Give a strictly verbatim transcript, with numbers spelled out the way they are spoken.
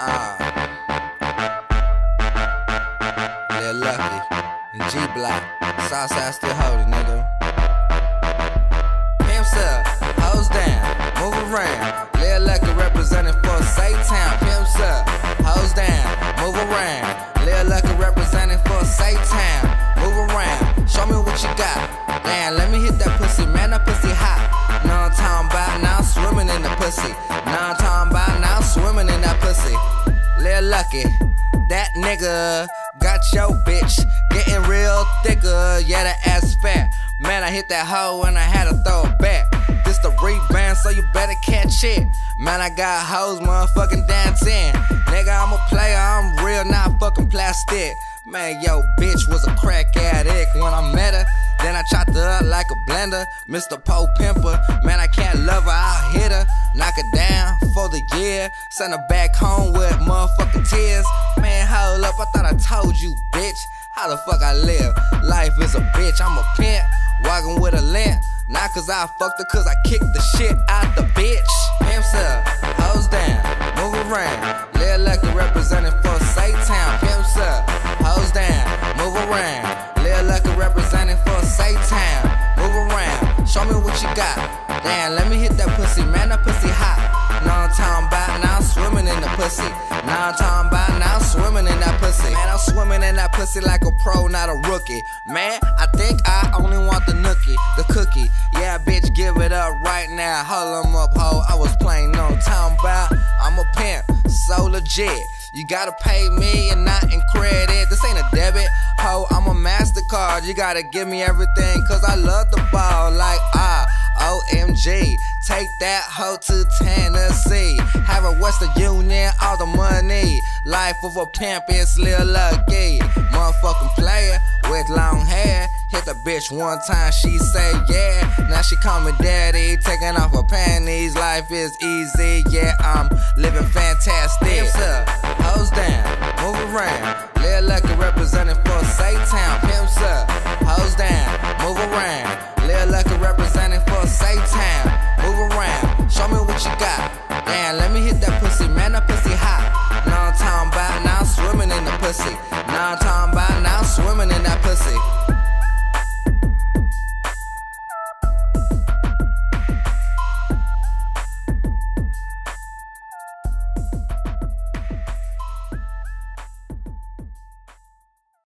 Uh, Lil Lucky, G Block, Southside still holding, nigga. Pimps up, hoes down, move around. Lil Lucky representing for Satan. Pimps up, hoes down, move around. Lil Lucky representing for Satan. Move around, show me what you got. Damn, let me hit that pussy, man, that pussy hot. Know what I'm talking about, now I'm swimming in the pussy. Know what I'm talking about, now I'm swimming in that pussy. Lil Lucky, that nigga got your bitch getting real thicker, yeah, that ass fat. Man, I hit that hoe and I had to throw it back. This the rebound, so you better catch it. Man, I got hoes motherfucking dancing. Nigga, I'm a player, I'm real, not fucking plastic. Man, yo, bitch was a crack addict when I met her. Then I chopped her up like a blender, Mister Po Pimper. Man, I can't love her, I'll hit her, knock her down for the year, send her back home with motherfucking tears. Man, hold up, I thought I told you, bitch, how the fuck I live. Life is a bitch, I'm a pimp, walking with a limp. Not cause I fucked her, cause I kicked the shit out the bitch. Pimps up, hoes down, move around. Lil Lucky representing for Satan. Pimps up, hoes down, move around. Lil Lucky representing for Satan. Move around, show me what you got. Damn, let me hit that pussy, man, that pussy hot. Know what I'm talking about, now I'm swimming in the pussy. Now I'm talking about, now I'm swimming in that pussy. Man, I'm swimming in that pussy like a pro, not a rookie. Man, I think I only want the nookie, the cookie. Yeah, bitch, give it up right now. Hold 'em up, ho, I was playing no time about. I'm a pimp, so legit. You gotta pay me and not in credit. This ain't a debit, ho, I'm a MasterCard. You gotta give me everything, cause I love the ball like ah, O M G. Take that hoe to Tennessee. Have a Western Union, all the money. Life of a pimp is Lil Lucky. Motherfucking player with long hair. Hit the bitch one time, she say yeah. Now she call me daddy, taking off her panties. Life is easy, yeah, I'm living fantastic. Pimps up, hoes down, move around.